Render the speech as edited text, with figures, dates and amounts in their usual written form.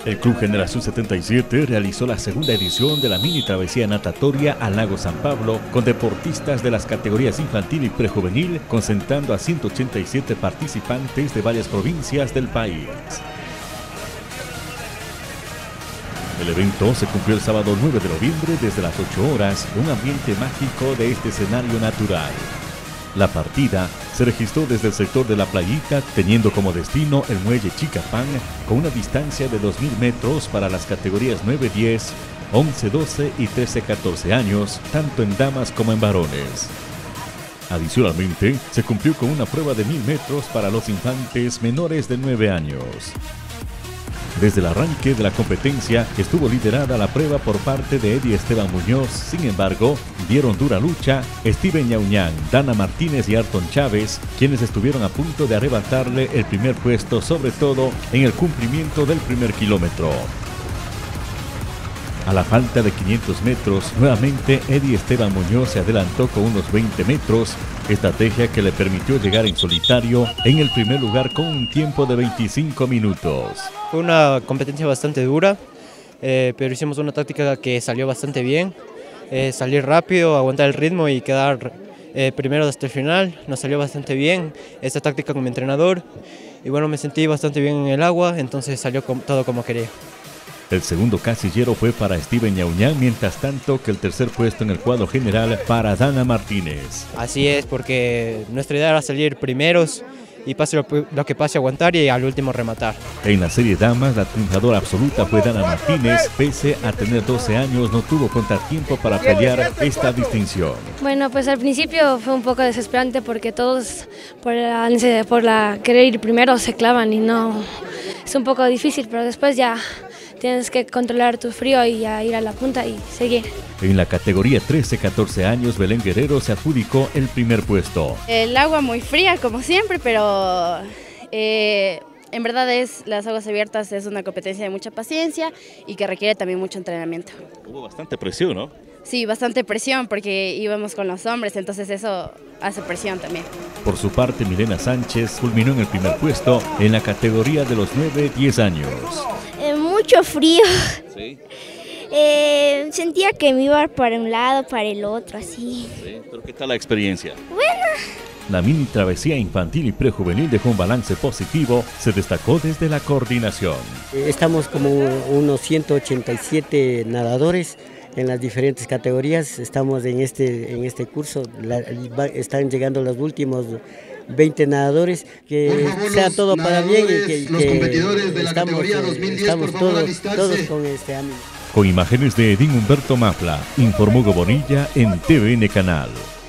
El Club Generación 77 realizó la segunda edición de la mini travesía natatoria al lago San Pablo con deportistas de las categorías infantil y prejuvenil, concentrando a 187 participantes de varias provincias del país. El evento se cumplió el sábado 9 de noviembre desde las 8 horas en un ambiente mágico de este escenario natural. La partida se registró desde el sector de La Playita, teniendo como destino el muelle Chicapán, con una distancia de 2.000 metros para las categorías 9-10, 11-12 y 13-14 años, tanto en damas como en varones. Adicionalmente, se cumplió con una prueba de 1.000 metros para los infantes menores de 9 años. Desde el arranque de la competencia estuvo liderada la prueba por parte de Eddie Esteban Muñoz. Sin embargo, dieron dura lucha Steven Ñauñán, Dana Martínez y Ayrton Chávez, quienes estuvieron a punto de arrebatarle el primer puesto, sobre todo en el cumplimiento del primer kilómetro. A la falta de 500 metros, nuevamente Eddie Esteban Muñoz se adelantó con unos 20 metros, estrategia que le permitió llegar en solitario en el primer lugar con un tiempo de 25 minutos. Fue una competencia bastante dura, pero hicimos una táctica que salió bastante bien. Salir rápido, aguantar el ritmo y quedar primero hasta el final. Nos salió bastante bien esta táctica con mi entrenador. Y bueno, me sentí bastante bien en el agua, entonces salió todo como quería. El segundo casillero fue para Steven Ñauñán, mientras tanto que el tercer puesto en el cuadro general para Dana Martínez. Así es, porque nuestra idea era salir primeros y pase lo que pase, aguantar y al último rematar. En la serie damas, la triunfadora absoluta fue Dana Martínez. Pese a tener 12 años, no tuvo contratiempo para pelear esta distinción. Bueno, pues al principio fue un poco desesperante porque todos por la querer ir primero se clavan y no, es un poco difícil, pero después ya tienes que controlar tu frío y ya ir a la punta y seguir. En la categoría 13-14 años, Belén Guerrero se adjudicó el primer puesto. El agua muy fría como siempre, pero en verdad las aguas abiertas es una competencia de mucha paciencia y que requiere también mucho entrenamiento. Hubo bastante presión, ¿no? Sí, bastante presión porque íbamos con los hombres, entonces eso hace presión también. Por su parte, Milena Sánchez culminó en el primer puesto en la categoría de los 9-10 años. Mucho frío. ¿Sí? Sentía que me iba para un lado, para el otro, así. Sí, pero ¿qué tal la experiencia? Bueno. La mini travesía infantil y prejuvenil dejó un balance positivo, se destacó desde la coordinación. Estamos como unos 187 nadadores en las diferentes categorías. Estamos en este curso, están llegando los últimos 20 nadadores, que sea todo para bien y que estamos todos con este ánimo. Con imágenes de Edín Humberto Mafla, informó Hugo Bonilla en TVN Canal.